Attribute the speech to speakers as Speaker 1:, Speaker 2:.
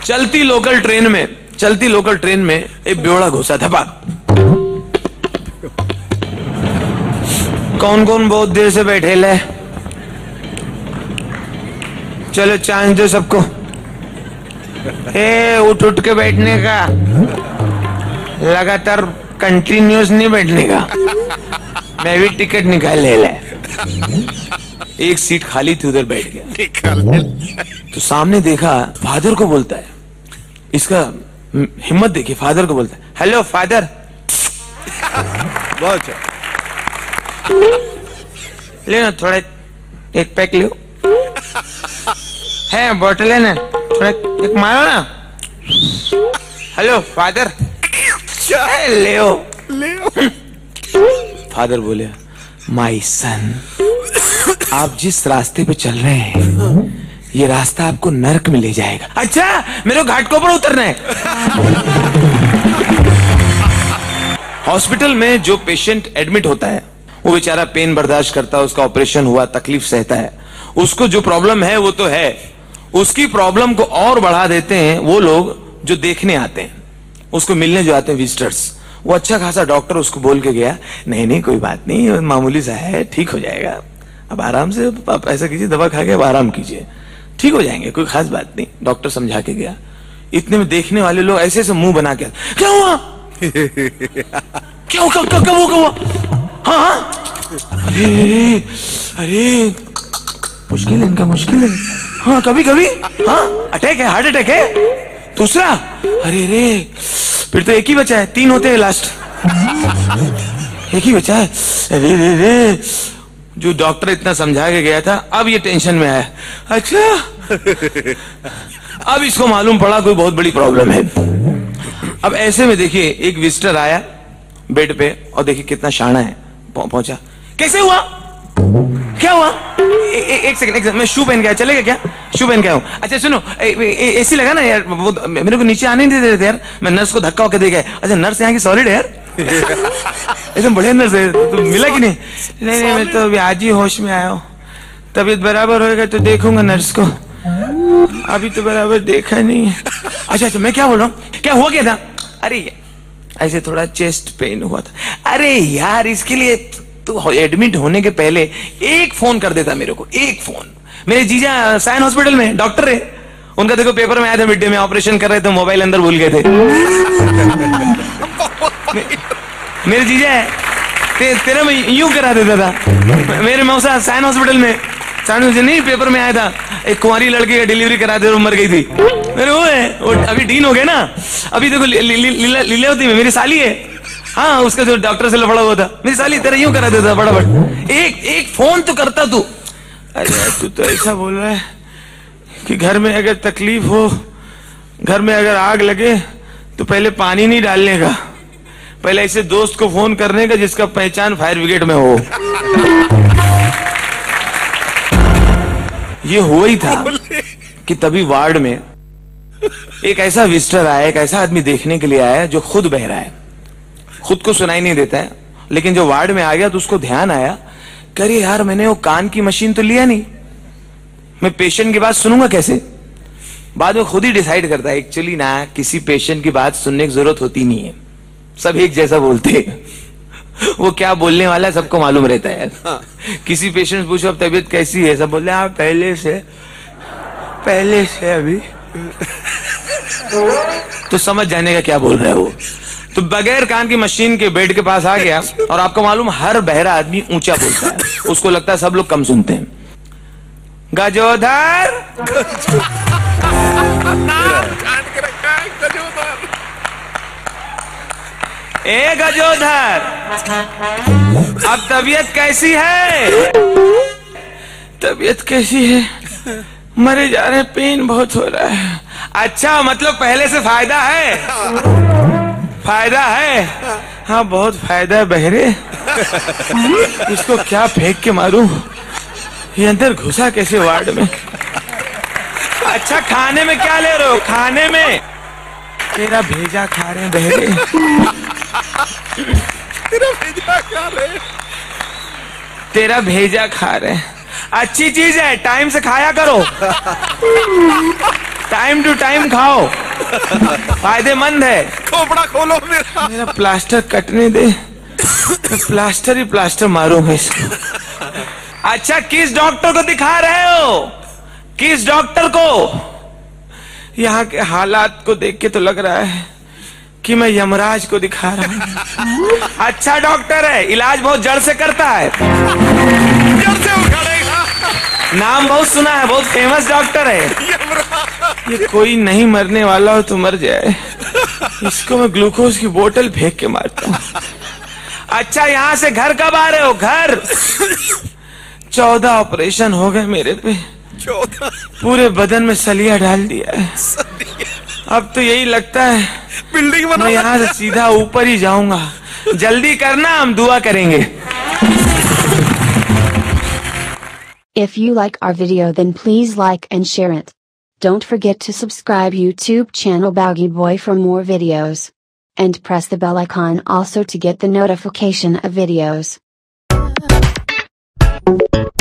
Speaker 1: चलती local train में एक ब्योड़ा घुसा था। कौन कौन बहुत देर से बैठे ले, चलो चांस दो सबको। उठ उठ के बैठने का, लगातार कंटिन्यूस नहीं बैठने का। मैं भी टिकट निकाल ले। एक सीट खाली थी, उधर बैठ गया। तो सामने देखा, फादर को बोलता है, इसका हिम्मत देखिए, फादर को बोलता है, हेलो फादर। बहुत अच्छा, लेना थोड़ा, एक पैक लो, है बोतल है ना, थोड़ा एक मारो ना। हेलो फादर, ले। फादर बोले, माय सन, आप जिस रास्ते पे चल रहे हैं, ये रास्ता आपको नर्क में ले जाएगा। अच्छा, मेरे को घाटकों पर उतरना है। हॉस्पिटल में जो पेशेंट एडमिट होता है, वो बेचारा पेन बर्दाश्त करता है, उसका ऑपरेशन हुआ, तकलीफ सहता है, उसको जो प्रॉब्लम है वो तो है, उसकी प्रॉब्लम को और बढ़ा देते हैं वो लोग जो देखने आते हैं, उसको मिलने जो आते हैं विजिटर्स। वो अच्छा खासा डॉक्टर उसको बोल के गया, नहीं नहीं कोई बात नहीं, मामूली सा है, ठीक हो जाएगा, अब आराम से आप ऐसा कीजिए, दवा खा के अब आराम कीजिए, ठीक हो जाएंगे, कोई खास बात नहीं। डॉक्टर समझा के गया। इतने में देखने वाले लोग ऐसे ऐसे मुंह बना के, क्या हुआ, क्या हुआ? हाँ, अरे मुश्किल है इनका, मुश्किल है। हाँ, कभी कभी हाँ अटैक है, हार्ट अटैक है। दूसरा, अरे रे, फिर तो एक ही बचा है, 3 होते हैं लास्ट, एक ही बचा है। अरे रे रे, जो डॉक्टर इतना समझा के गया था, अब ये टेंशन में आया। अच्छा, अब इसको मालूम पड़ा कोई बहुत बड़ी प्रॉब्लम है। अब ऐसे में देखिए, एक विजिटर आया बेड पे, और देखिए कितना शाना है, पहुंचा, कैसे हुआ, क्या हुआ? एक सेकंड, मैं शू पहन गया, चलेगा क्या? शू पहन गया हूँ। अच्छा सुनो, एसी लगा ना यार, वो मेरे को नीचे आने नहीं दे रहे थे यार, मैं नर्स को धक्का होकर दे गया। अच्छा, नर्स यहाँ की सॉलिड है यार, एकदम बढ़िया नर्स है, तो मिला कि नहीं? नहीं, मैं तो अभी आज ही होश में आया हूँ, तबीयत बराबर होएगा तो देखूंगा नर्स को, अभी तो बराबर देखा नहीं है। अच्छा, मैं क्या बोल रहा हूँ, क्या हुआ क्या था? अरे ऐसे थोड़ा चेस्ट पेन हुआ था। अरे यार, इसके लिए तो एडमिट होने के पहले एक फोन कर देता मेरे को, एक फोन। मेरे जीजा साइन हॉस्पिटल में डॉक्टर है, उनका देखो पेपर में आया था, मिड डे में ऑपरेशन कर रहे थे, मोबाइल अंदर भूल गए थे। मेरे जीजा है, तेरा मैं यूं करा देता था। मेरे मौसा साइन हॉस्पिटल में, नहीं पेपर में आया था, एक कुंवारी लड़की का डिलीवरी कराते हुए मर गई थी। मेरे वो है, वो अभी डीन हो गए ना, अभी देखो लीलावती में मेरी साली है, हाँ, उसका जो डॉक्टर से लफड़ा हुआ था, मेरी साली, तेरा यूं करा देता फटाफट, एक फोन तो करता तू। अरे तू तो ऐसा बोल रहा है कि घर में अगर तकलीफ हो, घर में अगर आग लगे, तो पहले पानी नहीं डालने का, पहले ऐसे दोस्त को फोन करने का जिसका पहचान फायर ब्रिगेड में हो। ये हुआ ही था कि तभी वार्ड में एक ऐसा विजिटर आया, एक ऐसा आदमी देखने के लिए आया जो खुद बह रहा है, खुद को सुनाई नहीं देता है, लेकिन जो वार्ड में आ गया तो उसको ध्यान आया, करे यार मैंने वो कान की मशीन तो लिया नहीं, मैं पेशेंट की बात सुनूंगा कैसे? बाद में खुद ही डिसाइड करता है, एक्चुअली ना किसी पेशेंट की बात सुनने की जरूरत होती नहीं है, सब एक जैसा बोलते हैं, वो क्या बोलने वाला है सबको मालूम रहता है। किसी पेशेंट पूछो अब तबीयत कैसी है, सब बोलते हैं आप पहले से अभी, तो समझ जाने का क्या बोल रहा है वो। तो बगैर कान की मशीन के बेड के पास आ गया, और आपको मालूम हर बहरा आदमी ऊंचा बोलता है, उसको लगता है सब लोग कम सुनते हैं। गजोधर, ए गजोधर, अब तबीयत कैसी है? तबीयत कैसी है? मरे जा रहे, पेन बहुत हो रहा है। अच्छा, मतलब पहले से फायदा है? फायदा है? हाँ बहुत फायदा है बहरे। इसको क्या फेंक के मारूं, ये अंदर घुसा कैसे वार्ड में? अच्छा, खाने में क्या ले रहे हो? खाने में तेरा भेजा खा रहे हैं बहरे। तेरा भेजा खा रहे हैं, अच्छी चीज है, टाइम से खाया करो। टाइम टू टाइम खाओ, फायदेमंद है।
Speaker 2: खोपड़ा खोलो
Speaker 1: मेरा प्लास्टर कटने दे, मैं प्लास्टर ही प्लास्टर मारूंगा इसको। अच्छा, किस डॉक्टर को दिखा रहे हो? किस डॉक्टर को? यहाँ के हालात को देख के तो लग रहा है कि मैं यमराज को दिखा रहा हूँ। अच्छा डॉक्टर है, इलाज बहुत जड़ से करता है।
Speaker 2: जड़ से उखाड़ेगा।
Speaker 1: नाम बहुत सुना है, बहुत फेमस डॉक्टर है। ये कोई नहीं मरने वाला हो तो मर जाए, इसको मैं ग्लूकोज की बोतल फेंक के मारता हूँ। अच्छा, यहाँ से घर कब आ रहे हो? घर 14 ऑपरेशन हो गए मेरे पे,
Speaker 2: 14
Speaker 1: पूरे बदन में सलिया डाल दिया है। अब तो यही लगता है
Speaker 2: बिल्डिंग
Speaker 1: मैं यहाँ से सीधा ऊपर ही जाऊंगा। जल्दी करना, हम दुआ करेंगे।
Speaker 3: If you like our video then please like and share it. Don't forget to subscribe YouTube channel Baggy Boy for more videos. And press the bell icon also to get the notification of videos.